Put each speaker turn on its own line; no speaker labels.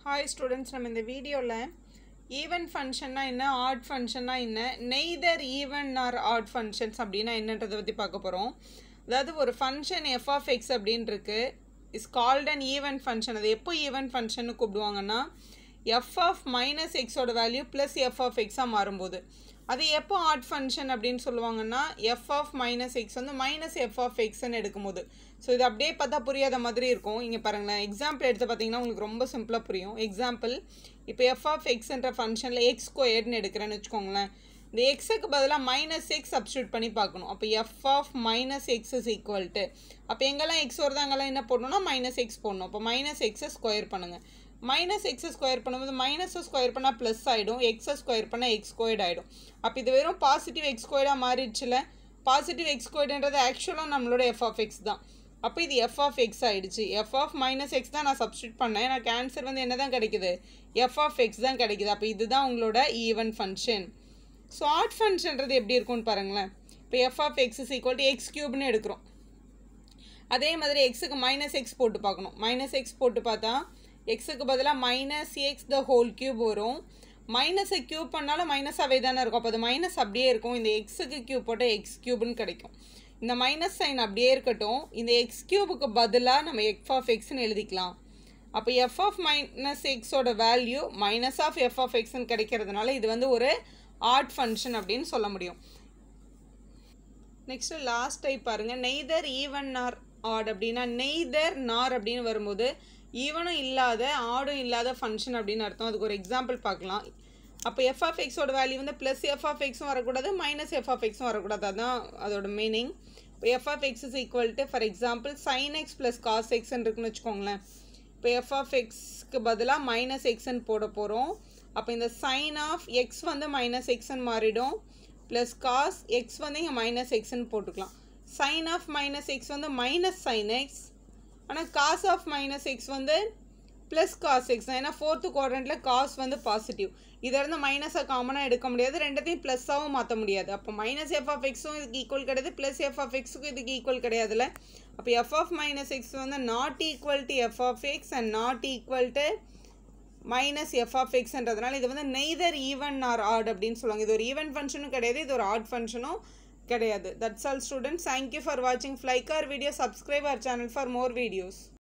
Hi students, நம்ம இந்த வீடியோல even functionனா என்ன odd functionனா என்ன neither even nor odd functions அப்படினா என்னன்றதை பத்தி பார்க்க போறோம். அதாவது ஒரு function f of x அப்படினு இருக்கு is called an even function. அது எப்போ even function னு கூப்பிடுவாங்கன்னா f of minus x ஓட value plus f of x ஆ மாறும்போது. அது எப்போ odd function அப்படினு சொல்லுவாங்கன்னா f of minus x வந்து minus f of x ன்னு எடுக்கும்போது. ஸோ இது அப்படியே பார்த்தா புரியாத மாதிரி இருக்கும். இங்கே பாருங்களேன், எக்ஸாம்பிள் எடுத்து பார்த்தீங்கன்னா உங்களுக்கு ரொம்ப சிம்பிளாக புரியும். எக்ஸாம்பிள் இப்போ f of x என்ற ஃபங்க்ஷனில் x ஸ்கொயர்னு எடுக்கிறேன்னு வச்சுக்கோங்களேன். இந்த எக்ஸுக்கு பதிலாக மைனஸ் எக்ஸ் சப்ஸ்டியூட் பண்ணி பார்க்கணும். அப்போ f of minus x is equal to, அப்போ எங்கெல்லாம் எக்ஸ் வருது அங்கெல்லாம் என்ன போடணும்னா மைனஸ் எக்ஸ் போடணும். அப்போ மைனஸ் எக்ஸை ஸ்கொயர் பண்ணுங்கள். மைனஸ் எக்ஸை ஸ்கொயர் பண்ணும்போது மைனஸை ஸ்கொயர் பண்ணால் ப்ளஸ் ஆகிடும், எக்ஸை ஸ்கொயர் பண்ணால் எக்ஸ் ஸ்கொயர்ட் ஆகிடும். அப்போ இது வெறும் பாசிட்டிவ் எக்ஸ் ஸ்கொயர்டாக மாறிடுச்சுல. பாசிட்டிவ் எக்ஸ் ஸ்கொயர்டுன்றது ஆக்சுவலாக நம்மளோட f of x தான். அப்போ இது f of x ஆகிடுச்சு. f of minus x தான் நான் சப்ஸ்டியூட் பண்ணேன். எனக்கு ஆன்சர் வந்து என்ன தான் கிடைக்குது, f of x தான் கிடைக்குது. அப்போ இதுதான் உங்களோட ஈவன் ஃபங்க்ஷன். ஸோ ஆட் ஃபங்க்ஷன்றது எப்படி இருக்கும்னு பாருங்களேன். இப்போ f of x is equal to x cube னு எடுக்கிறோம். அதே மாதிரி எக்ஸுக்கு மைனஸ் எக்ஸ் போட்டு பார்க்கணும். மைனஸ் எக்ஸ் போட்டு பார்த்தா எக்ஸுக்கு பதிலாக minus x the whole cube வரும். மைனஸை கியூப் பண்ணாலும் மைனஸாகவே தானே இருக்கும். அப்போ அது மைனஸ் அப்படியே இருக்கும். இந்த எக்ஸுக்கு கியூப் போட்டால் எக்ஸ் கியூப்னு கிடைக்கும். இந்த மைனஸ் சைன் அப்படியே இருக்கட்டும். இந்த எக்ஸ் கியூபுக்கு பதிலாக நம்ம f of xன்னு எழுதிக்கலாம். அப்போ f of minus xோட value minus of f of xன்னு கிடைக்கிறதுனால இது வந்து ஒரு ஆட் ஃபங்க்ஷன் அப்படின்னு சொல்ல முடியும். நெக்ஸ்ட்டு லாஸ்ட் டைப் பாருங்கள். நெய்தர் ஈவன் நார் ஆட் அப்படின்னா நெய்தர் நார் அப்படின்னு வரும்போது ஈவனும் இல்லாத ஆடும் இல்லாத ஃபங்க்ஷன் அப்படின்னு அர்த்தம். அதுக்கு ஒரு எக்ஸாம்பிள் பார்க்கலாம். அப்போ f of xோட வேல்யூ வந்து ப்ளஸ் f of xும் வரக்கூடாது, மைனஸ் f of xும் வரக்கூடாது. அதுதான் அதோட மீனிங். இப்போ f of x is equal to, for example sin x plus cos எக்ஸ்ன்னு இருக்குன்னு வச்சுக்கோங்களேன். இப்போ f of xக்கு பதிலாக மைனஸ் எக்ஸ்ன்னு போட போகிறோம். அப்போ இந்த சைன் ஆஃப் எக்ஸ் வந்து மைனஸ் எக்ஸ்ன்னு மாறிடும். ப்ளஸ் காஸ் எக்ஸ் வந்து இங்கே மைனஸ் எக்ஸ்ன்னு போட்டுக்கலாம். சைன் ஆஃப் மைனஸ் எக்ஸ் வந்து மைனஸ் சைன் எக்ஸ், ஆனால் காஸ் ஆஃப் மைனஸ் எக்ஸ் வந்து ப்ளஸ் காஸ் எக்ஸ் தான். ஏன்னா ஃபோர்த்து குவாட்ரண்ட்டில் காஸ் வந்து பாசிட்டிவ். இதிலிருந்து மைனஸை காமனாக எடுக்க முடியாது, ரெண்டத்தையும் ப்ளஸ்ஸாகவும் மாற்ற முடியாது. அப்போ மைனஸ் f of xும் இதுக்கு ஈக்குவல் கிடையாது, ப்ளஸ் f of xுக்கும் இதுக்கு ஈக்குவல் கிடையாதுல்ல. அப்போ f of minus x வந்து not equal to f of x and not equal to minus f of xன்றதுனால இது வந்து நெய்தர் ஈவன் ஆர் ஆட் அப்படின்னு சொல்லுவாங்க. இது ஒரு ஈவன் ஃபங்க்ஷனும் கிடையாது, இது ஒரு ஆட் ஃபங்க்ஷனும் கிடையாது. That's all students. Thank you for watching. Like our video, subscribe our channel for more videos.